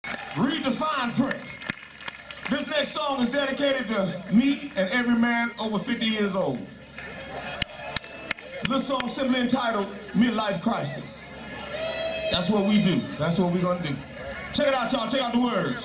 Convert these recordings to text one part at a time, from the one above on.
Read the fine print. This next song is dedicated to me and every man over 50 years old. This song is simply entitled Midlife Crisis. That's what we do. That's what we're gonna do. Check it out, y'all. Check out the words.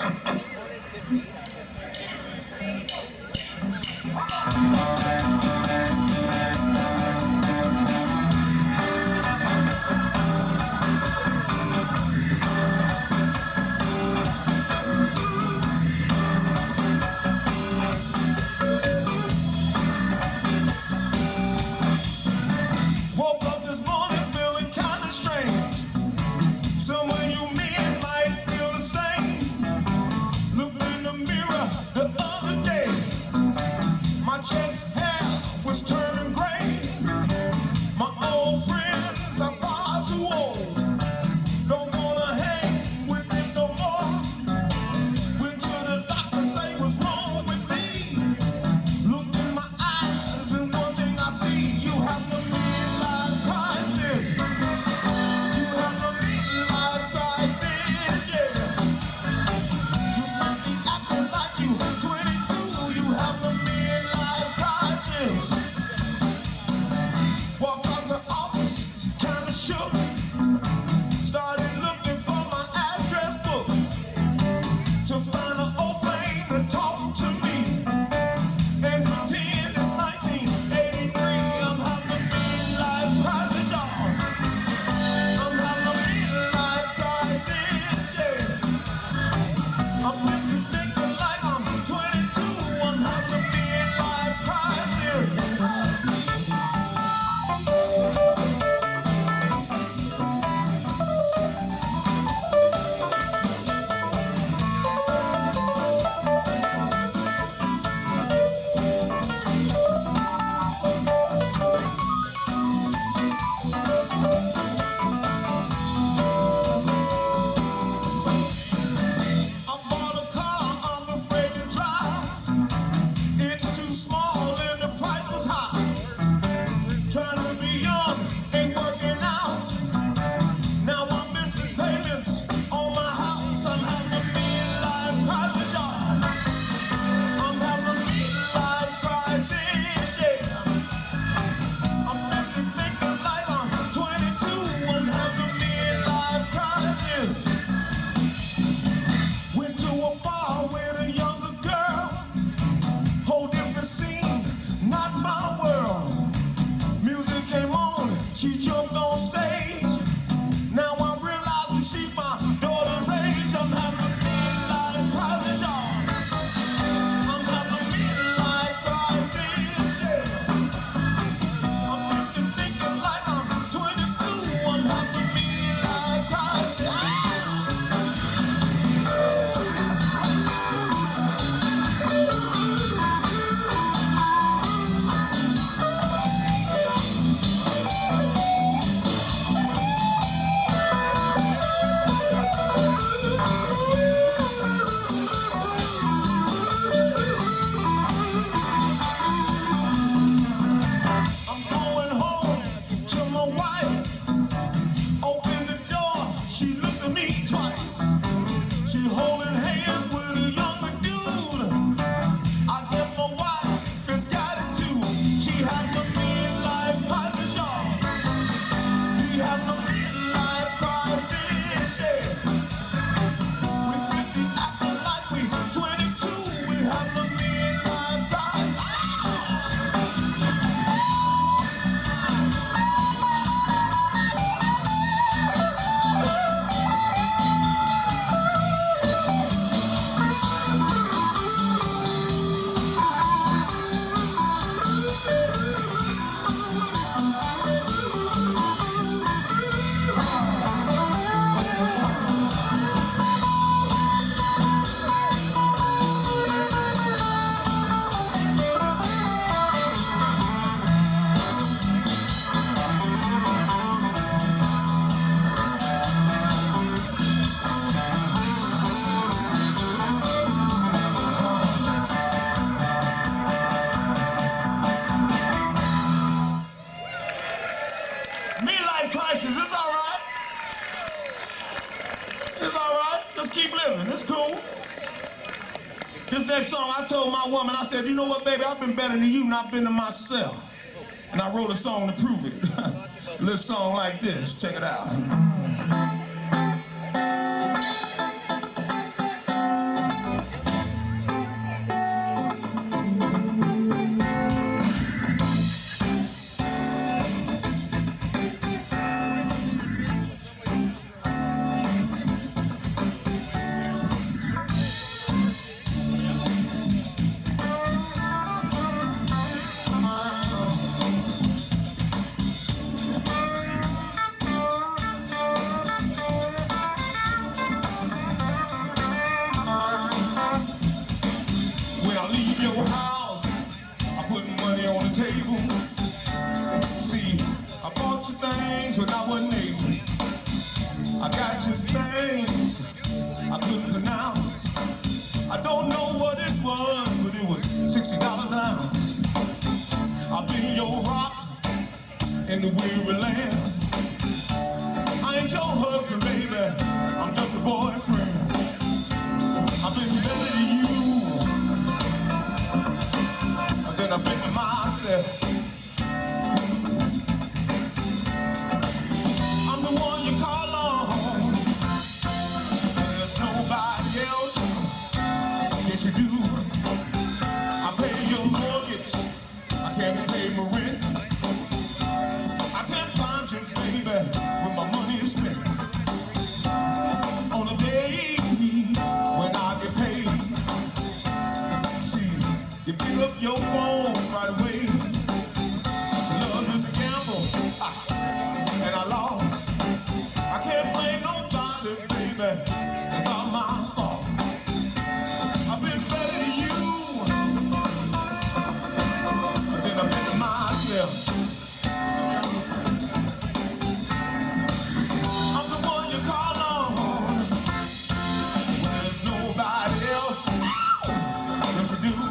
Woke up this morning feeling kinda strange. Some of you men might feel the same. Looked in the mirror the other day. My chest hair was turning gray. My old friends are far too old. Don't wanna hang with them no more. Went to the doctor, say what's wrong with me. Looked in my eyes and one thing I see, you have the midlife crisis. You have the midlife crisis, yeah. You might be acting like you 22, you have the midlife crisis. Walked out the office, kinda shook. Started looking for my address book to find an old flame to talk to me. And pretend it's 1983. I'm having a midlife crisis, y'all. I'm having a midlife crisis, yeah. I'm thinking like I'm 22. I'm having a midlife crisis. I bought a car, I'm afraid to drive. It's too small and the price was high. Trying to be young ain't working out. Now I'm missing payments on my house. I'm having a midlife crisis, y'all. I'm having a midlife crisis, yeah. I'm thinking like I'm 22. I'm having a midlife crisis. Went to a bar with a younger girl. Whole different scene, not my world. Music came on, she jumped on stage. Now I'm realizing she's my daughter's age. I'm having a midlife crisis, y'all. I'm having a midlife crisis, yeah. I'm thinking like I'm 22. I'm having a midlife crisis. I'm going home to my wife. Open the door, she looked at me twice. She holding hands with a younger dude. I guess my wife has got it too. She had the midlife crisis, y'all. We have the midlife crisis, yeah. We 50 acting like we 22. We have the midlife crisis. woman. It's cool. This next song, I told my woman, I said, you know what, baby, I've been better than you, and I've been to myself. And I wrote a song to prove it. A little song like this. Check it out. When I leave your house, I put money on the table. See, I bought you things when I wasn't able. I got you things I couldn't pronounce. I don't know what it was, but it was $60 an ounce. I've been your rock in the weary land. I ain't your husband, baby, I'm just a boyfriend. I've been better than you. I've been to myself. I'm the one you call on. There's nobody else. Yes, you do. I pay your mortgage. I can't pay my rent. I can't find you, baby, when my money is spent. On the day when I get paid, you pick up your phone right away. Love is a gamble, and I lost. I can't blame nobody, baby. It's all my fault. I've been better than you, but then I've been to myself. I'm the one you call on when there's nobody else. Yes, you do.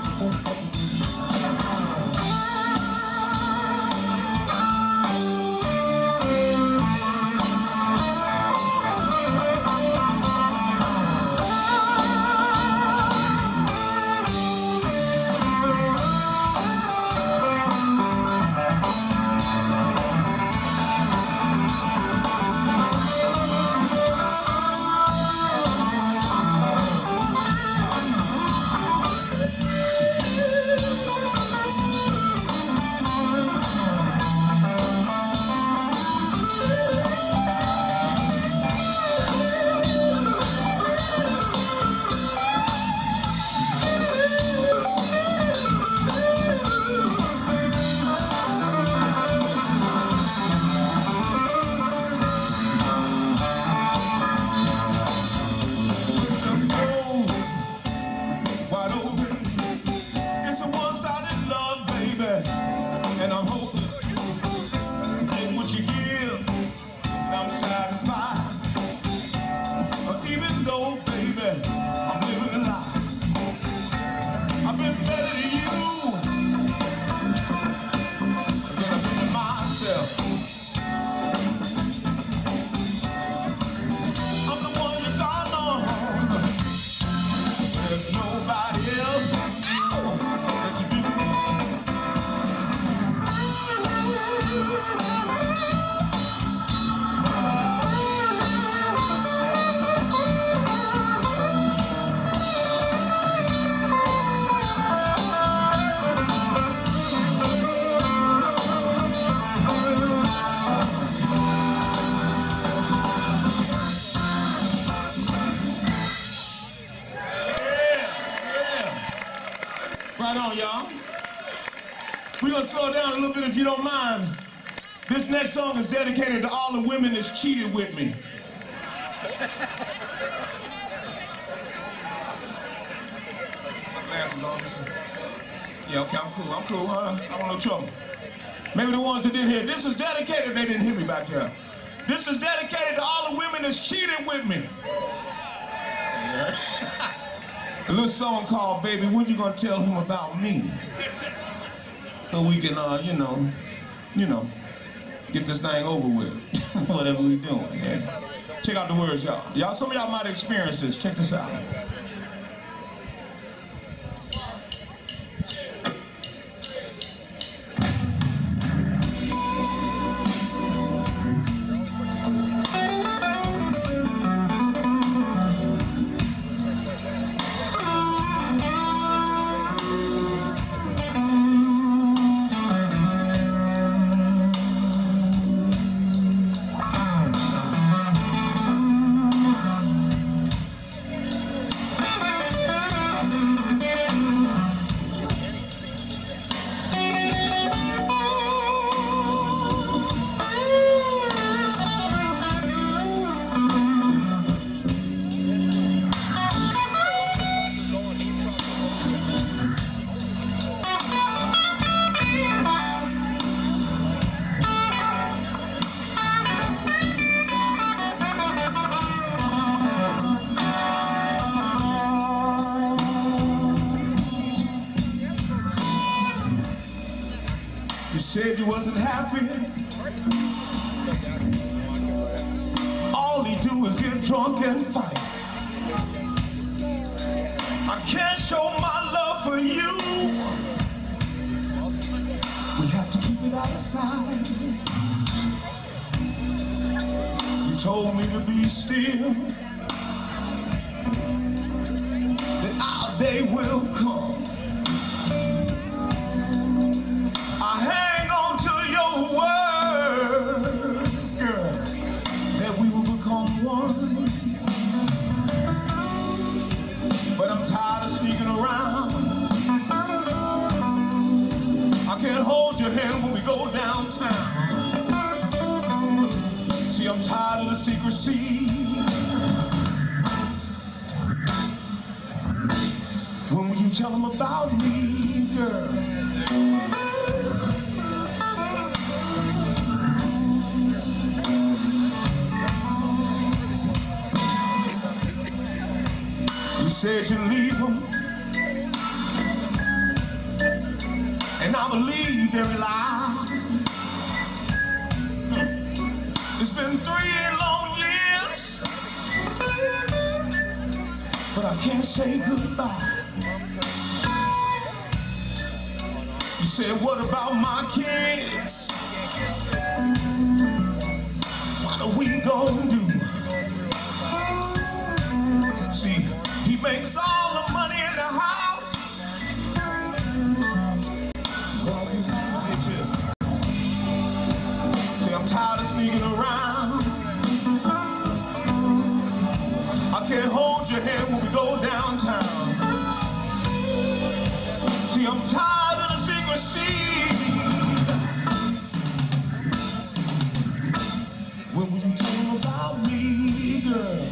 And I'm hoping, take what you give, and I'm satisfied. Even though, baby, I'm living a lie. I've been better than you, than I've been to myself. I'm the one you call on. There's nobody else. Yes, you do. Right on, y'all. We're gonna slow it down a little bit if you don't mind. This next song is dedicated to all the women that's cheated with me. My glasses on. Yeah, okay, I'm cool. I don't want no trouble. Maybe the ones that didn't hear. This is dedicated, they didn't hear me back there. This is dedicated to all the women that's cheated with me. Yeah. A little song called Baby, When You Gonna Tell Him About Me? So we can, you know, get this thing over with. Whatever we doing, yeah. Check out the words, y'all. Some of y'all might experience this. Check this out. You said you wasn't happy. All he do is get drunk and fight. I can't show my love for you. We have to keep it outside. You told me to be still, that our day will come. I hang on to your words, girl, that we will become one. But I'm tired of sneaking around. I can't hold your hand when we go downtown. See, I'm tired of the secrecy. When will you tell them about me, girl? You said you'd leave them, and I believed every lie. It's been 3 long years, but I can't say goodbye. You said, what about my kids? What are we gonna do? See, he makes all the money in the house. See, I'm tired of sneaking around. I can't hold your hand when we go downtown. See, I'm tired of the secrecy. When will you tell them about me, girl?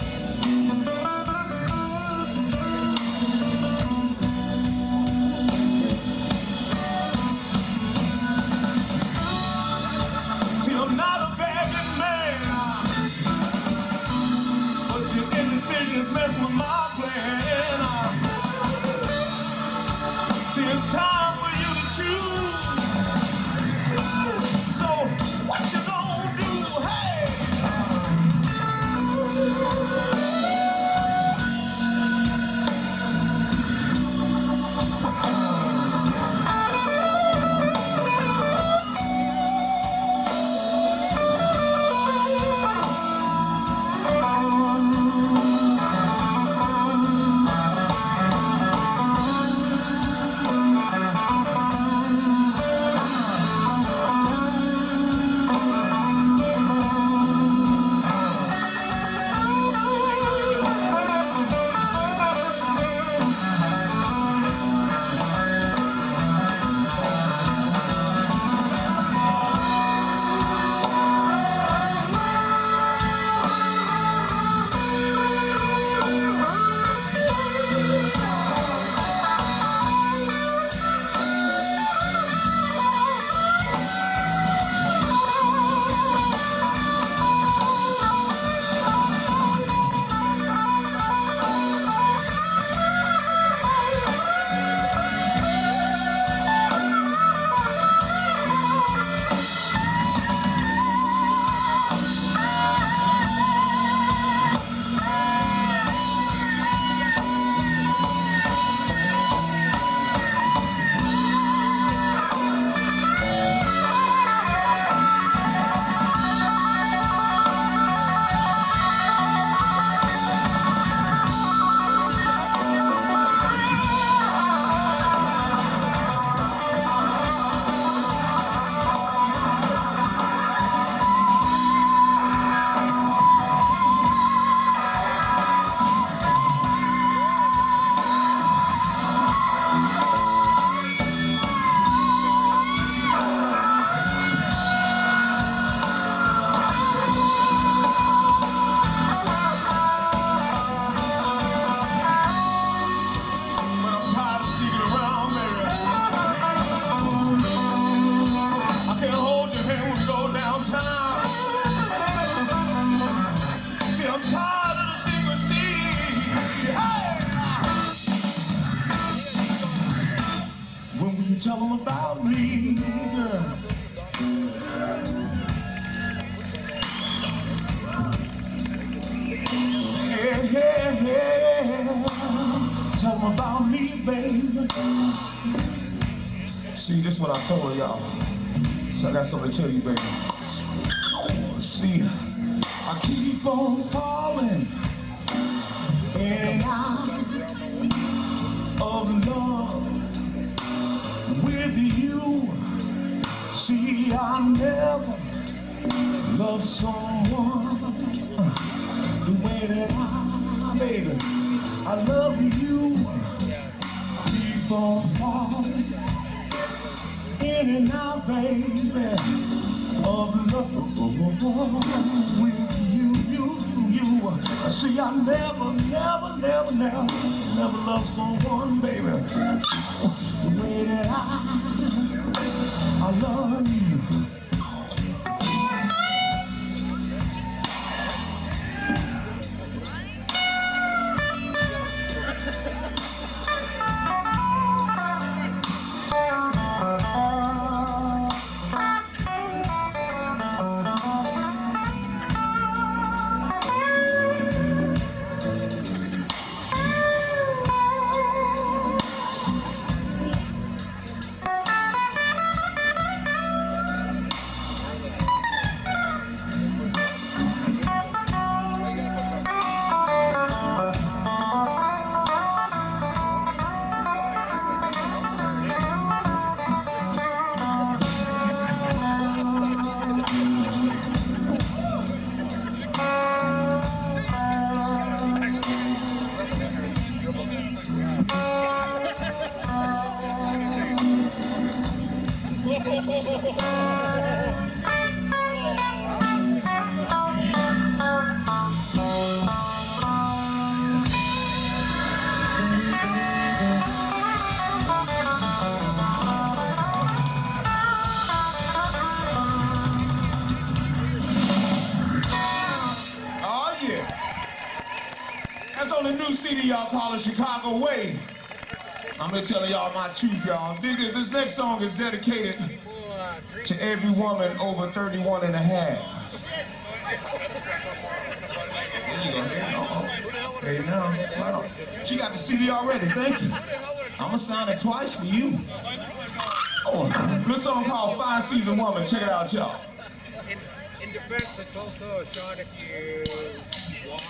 I'm not a begging man, but your indecision is messing with my plan. See, it's time tell them about me, girl. Yeah. Tell them about me, baby. See, this is what I told y'all. So I got something to tell you, baby. See, I keep on falling in and out of love with you. See, I never loved someone the way that baby, I love you. Keep on falling in and out, baby, of love with you. See, I never loved someone, baby, the way that I love you. That's on the new CD y'all call it Chicago Way. I'm gonna tell y'all my truth, y'all. Dig this. This next song is dedicated to every woman over 31 and a half. There you go. Hey, now. Wow. She got the CD already. Thank you. I'm gonna sign it twice for you. Oh, this song called Fine Season Woman. Check it out, y'all. In defense, it's also a shot if you walk.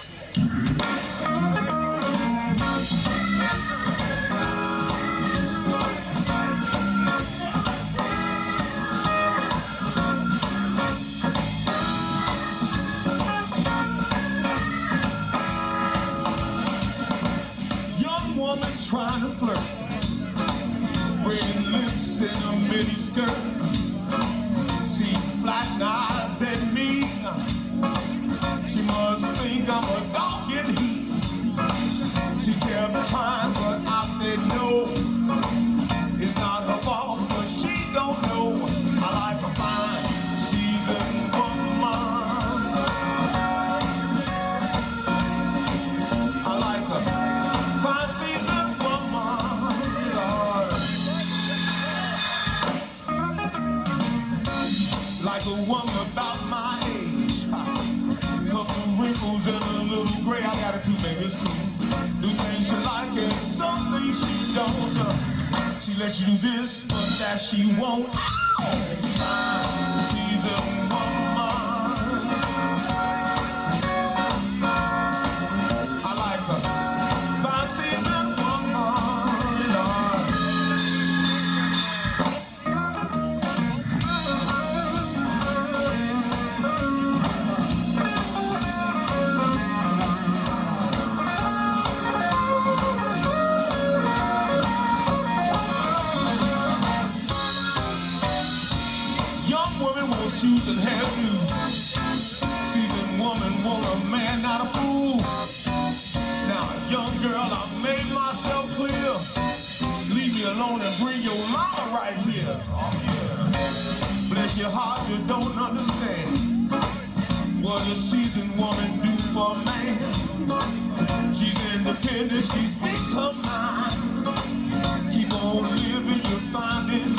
Young woman trying to flirt, red lips in a mini skirt. She flashing eyes at me. She must think I'm a dog in heat. She kept trying, but I said no. It's not her fault, but she don't know I like a fine seasoned woman. I like a fine seasoned woman, Lord. Like a woman about my age. Couple wrinkles and a little gray. I got it too, baby, it's cool. Do things you like and some things she don't. She lets you do this, but that she won't. She's a woman. I like her. Fine season woman, Lord. Shoes and hairdo. Seasoned woman want a man, not a fool. Now, young girl, I made myself clear. Leave me alone and bring your mama right here. Oh, yeah. Bless your heart, you don't understand what a seasoned woman do for a man. She's independent, she speaks her mind. Keep on living, you'll find it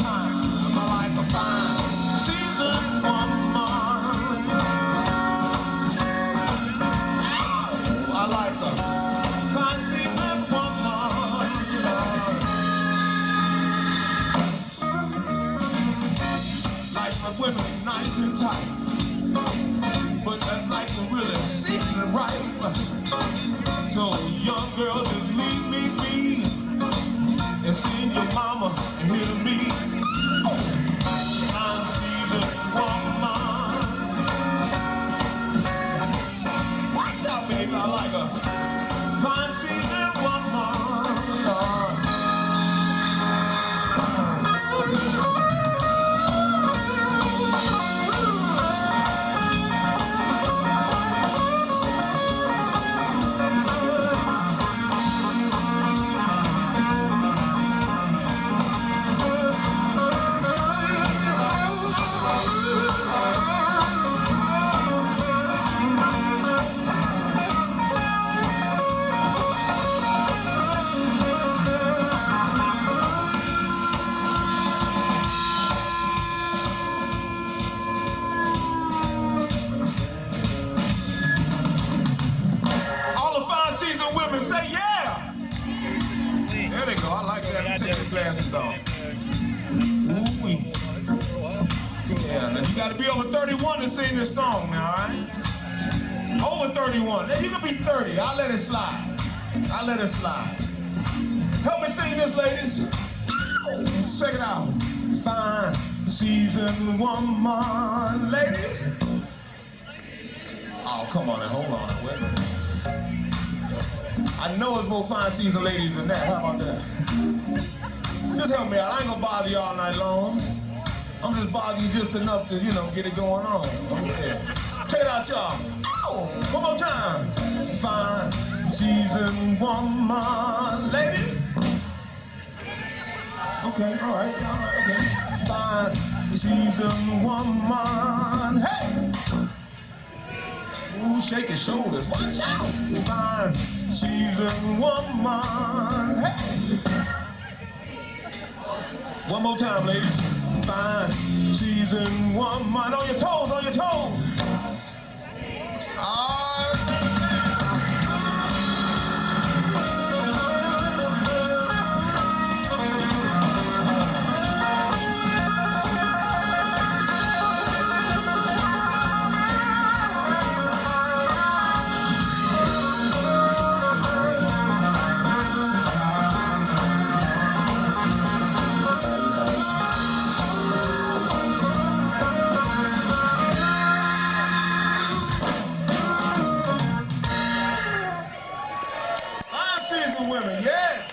There they go. I like that. Take your glasses off. Ooh-wee. Yeah, now you gotta be over 31 to sing this song now, alright? Over 31. You can be 30. I'll let it slide. I'll let it slide. Help me sing this, ladies. Check it out. Fine season woman, ladies. Oh, come on now, hold on now, wait a minute. I know it's more fine season ladies than that. How about that? Just help me out. I ain't gonna bother you all night long. I'm just bothering you just enough to, you know, get it going on. Okay. Check it out, y'all. Oh, one more time. Fine season woman, ladies. Okay, all right, okay. Fine season woman, hey. Ooh, shake your shoulders, watch out. Fine season woman, hey. One more time, ladies. Fine season woman. On your toes, on your toes. Women, yeah.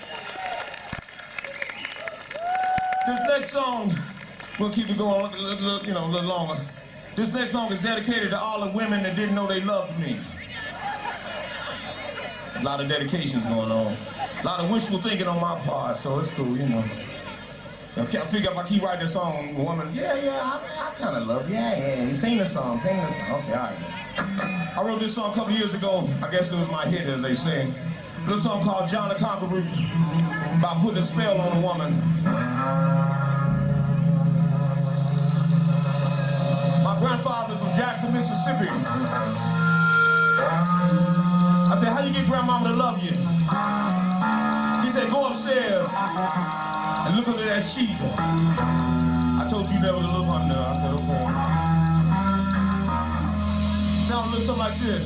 This next song, we'll keep it going, you know, a little longer. This next song is dedicated to all the women that didn't know they loved me. A lot of dedications going on. A lot of wishful thinking on my part, so it's cool, you know. I figure if I keep writing this song, woman, I kind of love you. Yeah, you sing the song, Okay, all right. I wrote this song a couple years ago. I guess it was my hit, as they say. A little song called John the Conqueror, about putting a spell on a woman. My grandfather's from Jackson, Mississippi. I said, how you get grandmama to love you? He said, go upstairs and look under that sheet. I told you never to look under. I said, okay. Sound a little something like this.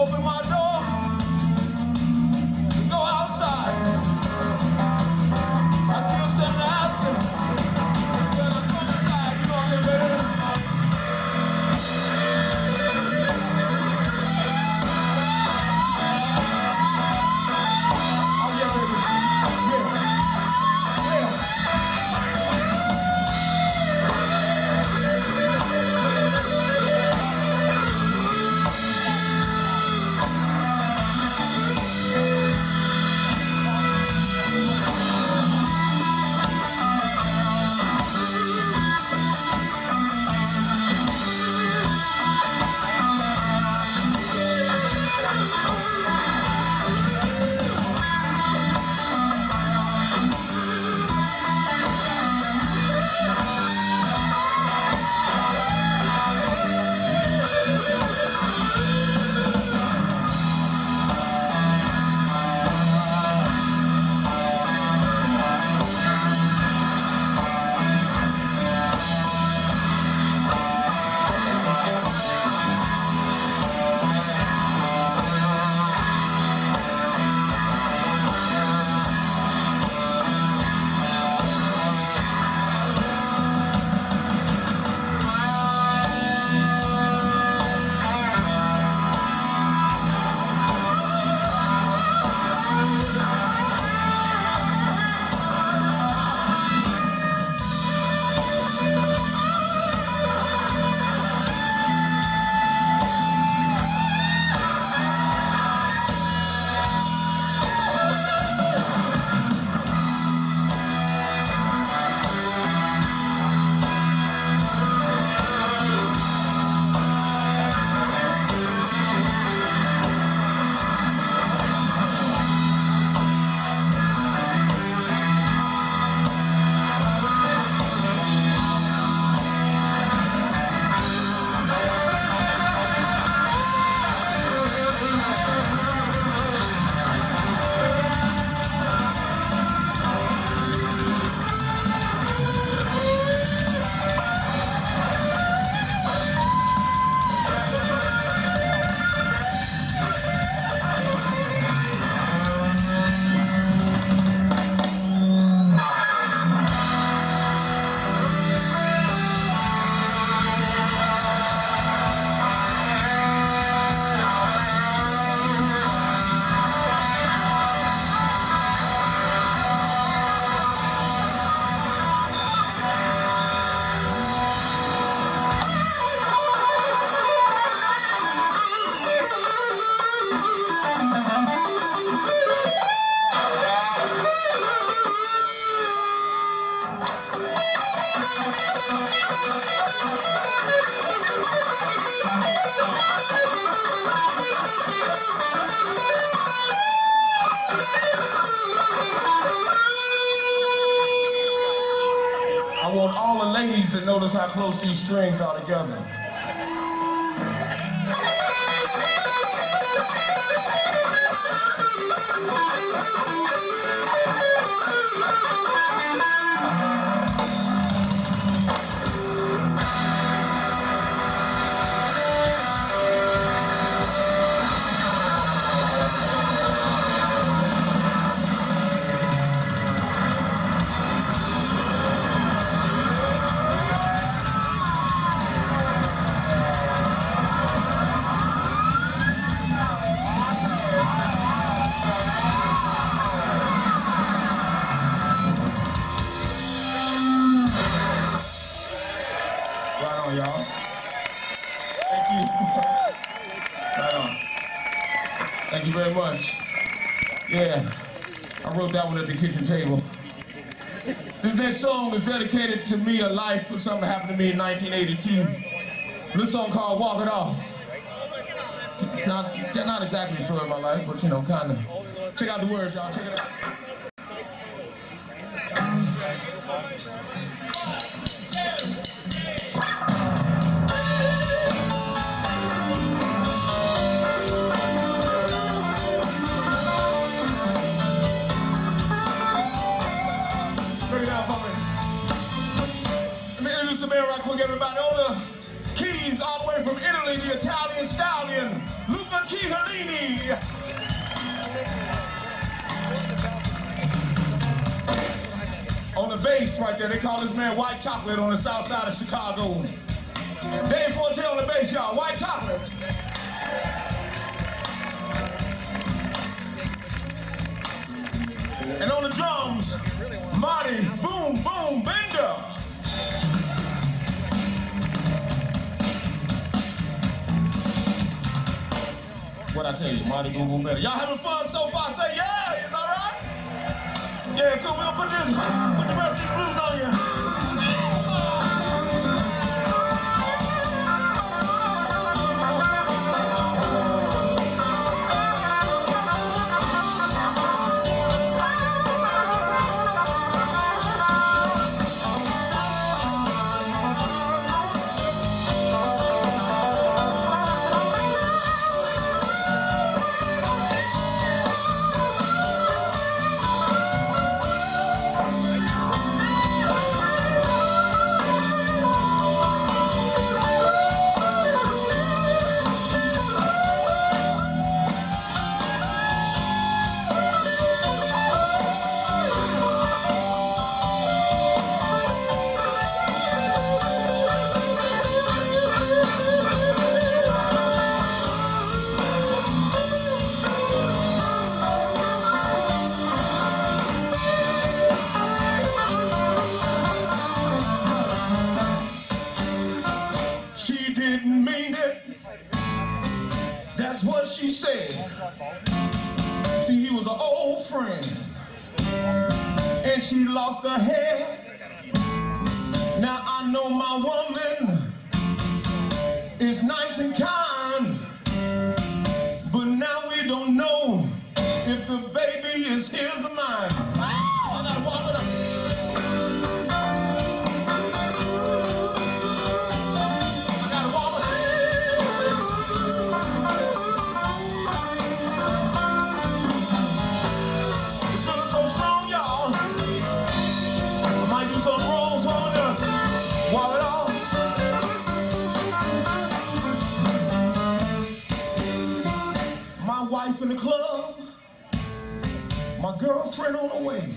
open my door, go outside. I see her standing there asking, when I come inside, you gonna get ready? Oh yeah, baby. Yeah. Yeah. I want all the ladies to notice how close these strings are together. Right on, y'all. Thank you. Right on. Thank you very much. Yeah, I wrote that one at the kitchen table. This next song is dedicated to me, a life for something that happened to me in 1982. This song called Walk It Off. Not exactly a story of my life, but you know, kind of. Check out the words, y'all. Check it out. Break it down for me. Let me introduce the man right quick, everybody. On the keys, all the way from Italy, the Italian stallion, Luca Keys. Helene. On the bass right there, they call this man White Chocolate on the south side of Chicago. Dave Forte on the bass, y'all. White Chocolate. And on the drums, Marty Boom Boom Bender. What I tell you, Marty Boom Boom Bender. Y'all having fun so far? Say yeah, is all right? Yeah, cool. We'll put the rest of these blues on you. Didn't mean it, that's what she said. See, he was an old friend, and she lost her head. Now I know my woman is nice and kind, but now we don't know if the baby is his or mine. Oh, I gotta walk it up. My wife in the club, my girlfriend on the way.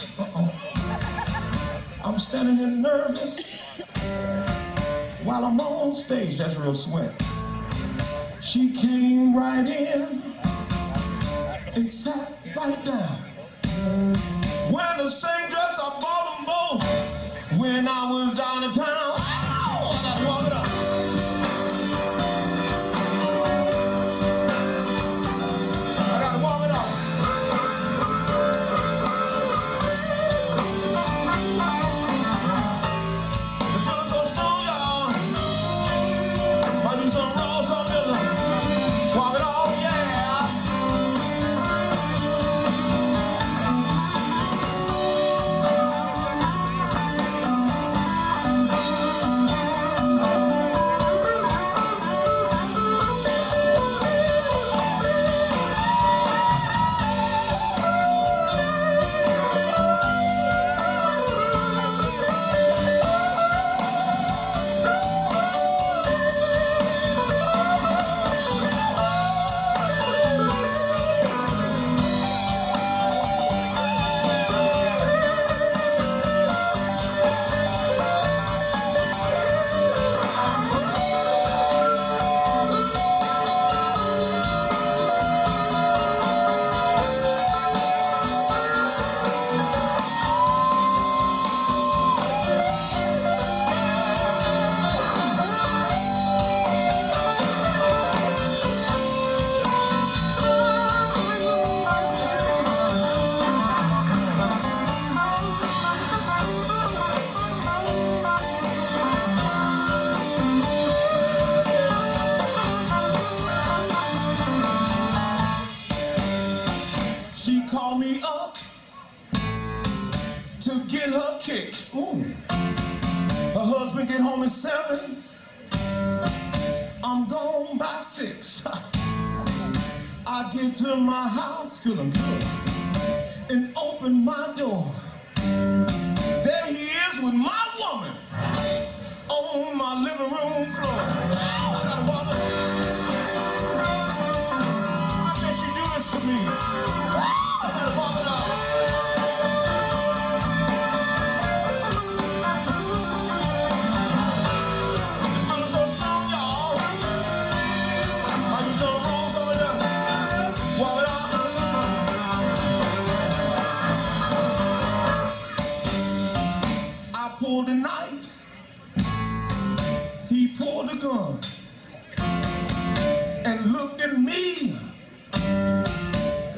I'm standing there nervous while I'm on stage. That's real sweat. She came right in and sat right down. Wearing the same dress I bought them both when I was out of town. Oh, I gotta walk it up. She called me up to get her kicks. Ooh. Her husband get home at 7. I'm gone by 6. I get to my house feeling good and open my door. There he is with my woman on my living room floor. I gotta walk up.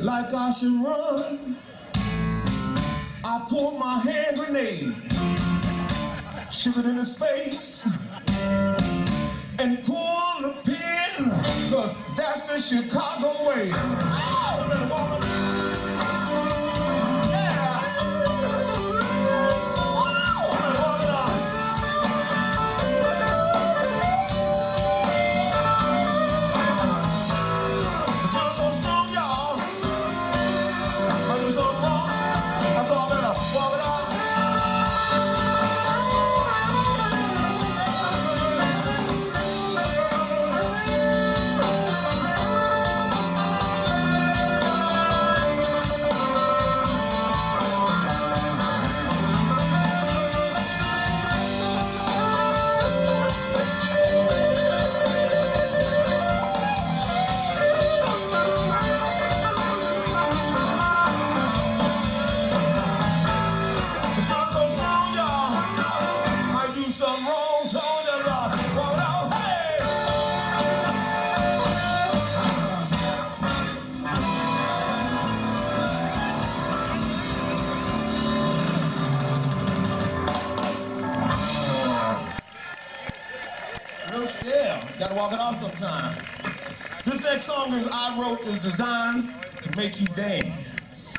like I should run. I pulled my hand grenade, shoot it in his face, and pull the pin, 'cause that's the Chicago way. Oh, better walk up. Yeah. Oh, better walk it up. The feeling's so strong, y'all. I do so wrong. That's all better. Walk it up. Yeah, gotta walk it off sometime. This next song I wrote is designed to make you dance.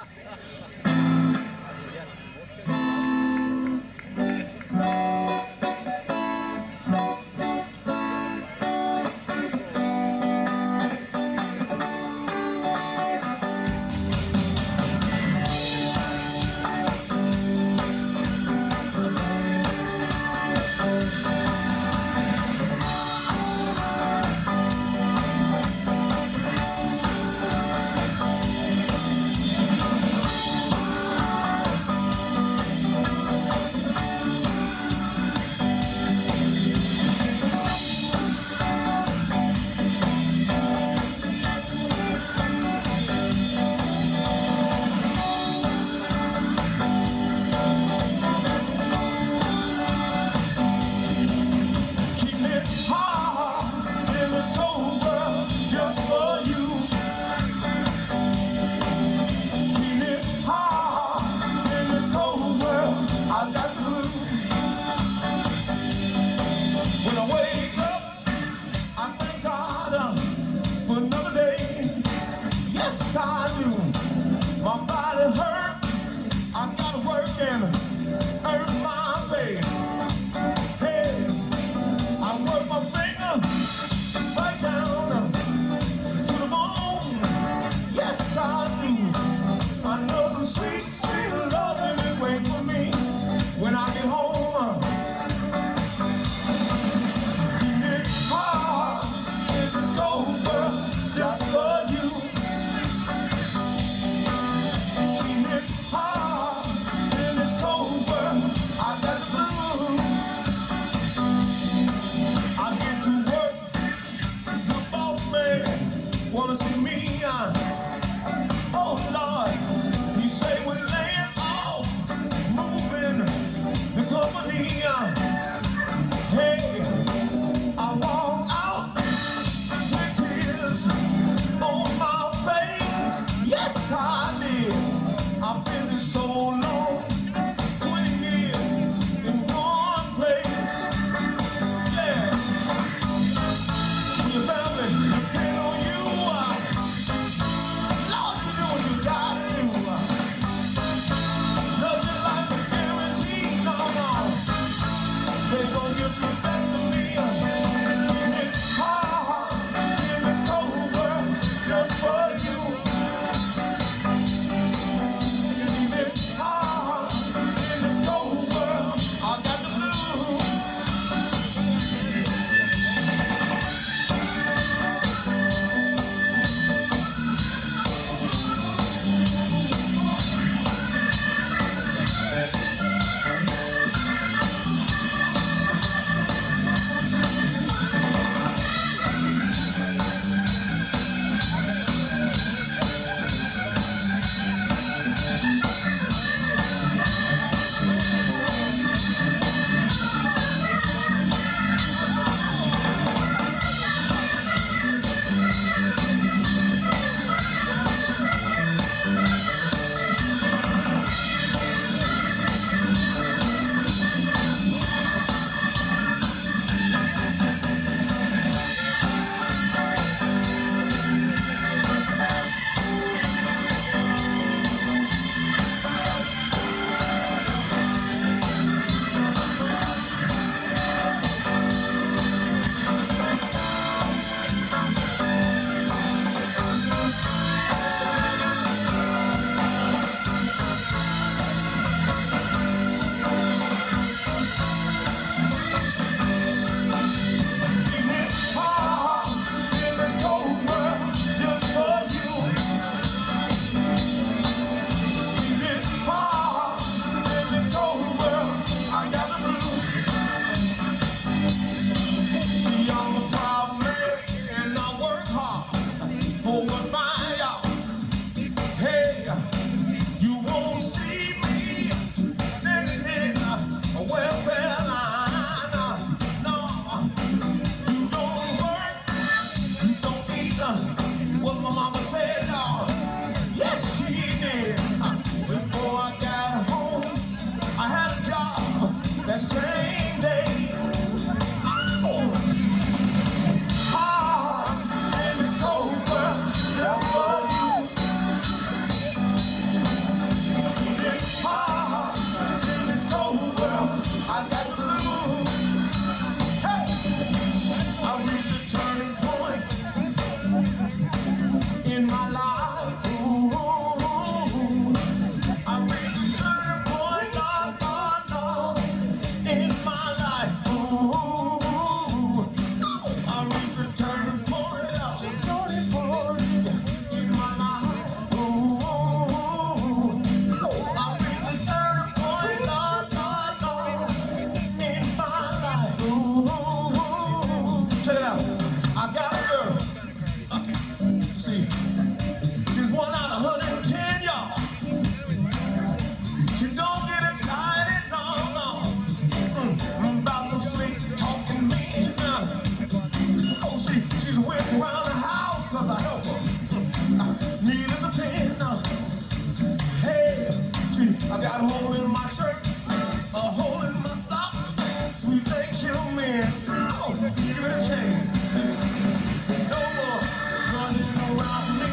I got a hole in my shirt, a hole in my sock. Sweet thing, chill man. Oh, give it a chance. No more running around me.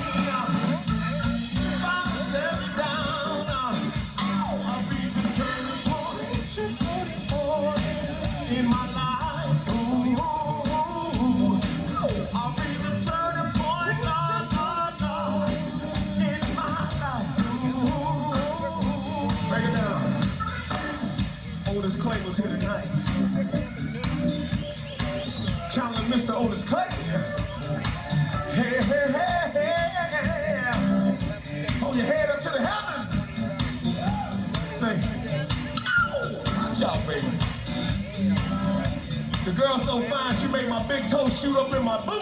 5 steps down. I'll be the turning point in my life. Ooh, I'll be the turning point, in my life. Ooh, break it down. Otis Clay was here tonight. Channeling Mr. Otis Clay. Hey, hey, hey, hey. Hold your head up to the heavens. Say, watch out, baby. The girl's so fine, she made my big toe shoot up in my boot.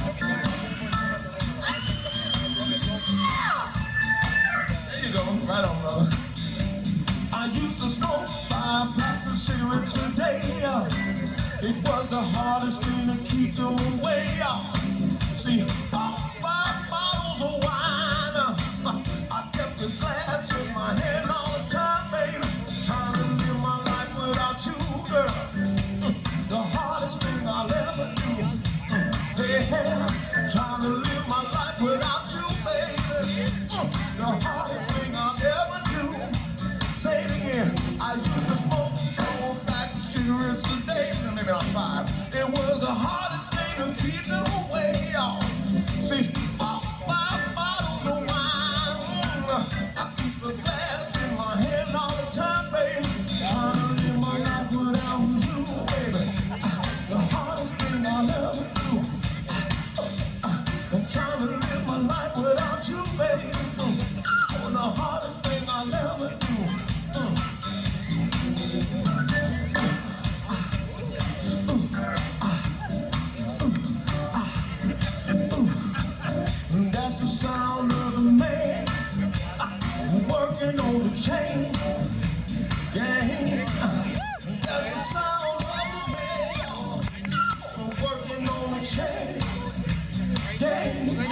There you go, right on, brother. I used to smoke 5 packs of cigarettes a day. It was the hardest thing to keep them away. See, 5 bottles of wine. I kept the glass in my hand all the time, baby. Trying to live my life without you, girl. The hardest thing I'll ever do. Hey, hey, trying to live my life without you, baby. The hardest thing I'll ever do. Say it again. I used to smoke 4 packs of cigarettes a day. Maybe I'm 5. It was the hardest thing to keep them away, y'all. See, 5 bottles of wine. I keep the glass in my hand all the time, baby. Trying to live my life without you, baby. The hardest thing I'll ever do. I'm trying to live my life without you, baby. The hardest thing I'll ever do. That's the sound of a man working on the chain. Yeah. That's the sound of a man working on the chain. Yeah.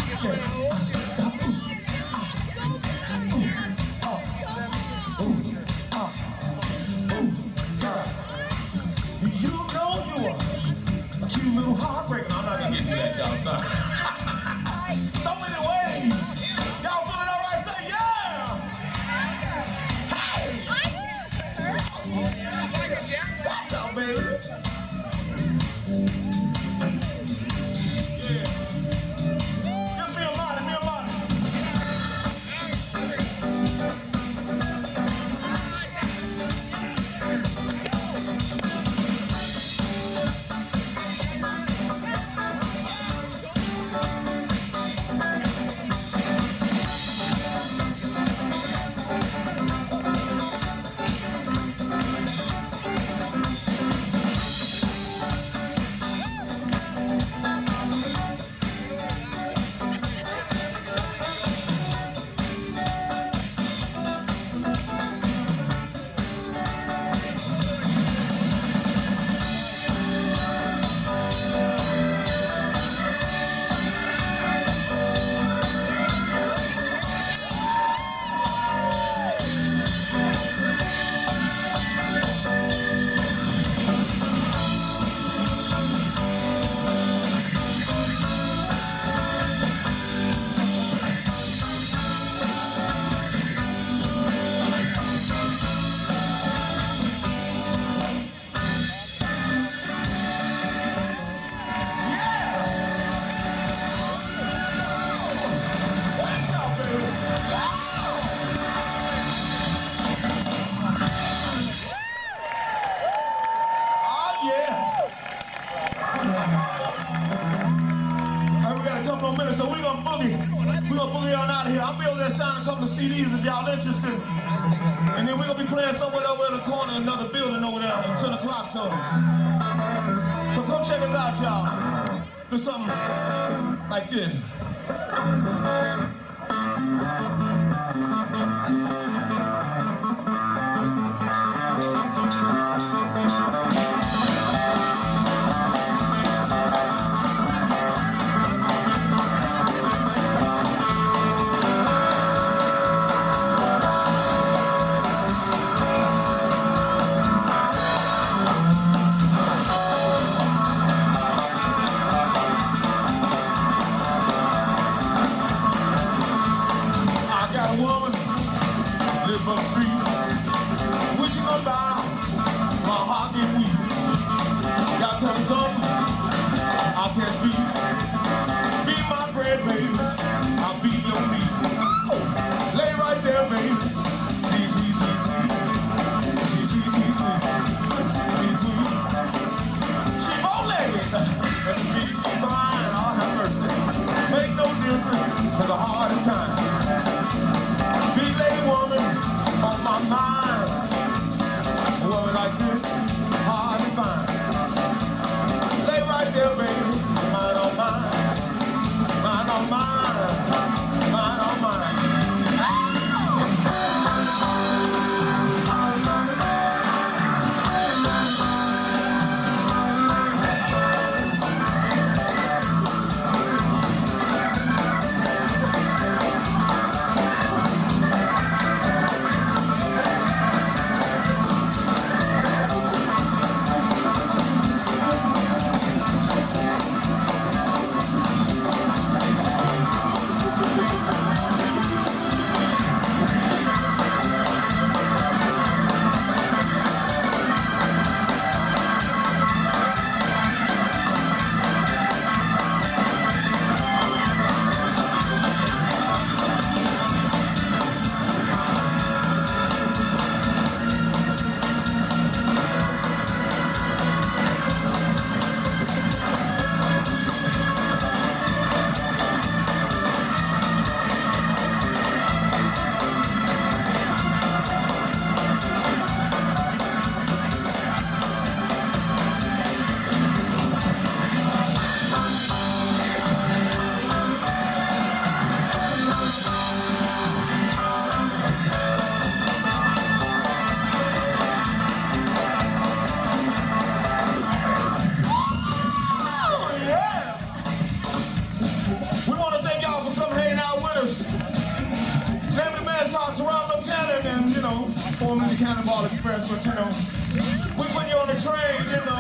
You know you are a cute little heartbreaker. I'm not gonna get to that, y'all. Sorry. So many ways. Y'all feeling all right? Say yeah. Hey. Watch out, baby. Yeah. Just be a lot, be a lot. Couple more minutes, so we're gonna boogie on out of here. I'll be able to sign a couple of CDs if y'all interested. And then we're gonna be playing somewhere over in the corner, another building over there at 10 o'clock. So come check us out, y'all. Do something like this. Pittsburgh Street. What you gonna buy? My heart get weak. Y'all tell me something? I can't speak. Be my bread, baby. I'll be your meat. Lay right there, baby. Sweet, sweet, sweet, sweet. Sweet, sweet, sweet, sweet. Sweet, sweet. She bow-legged. That's me, she fine. I'll have mercy. Make no difference, cause the heart is kind. Big lady woman on my mind. A woman like this, hard to find. Lay right there, baby. Mine on mine. Mine on mine. Mine on mine. Formerly the Cannonball Express, but you know, we put you on the train, you know.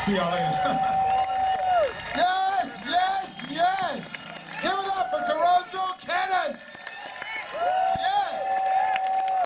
See y'all later.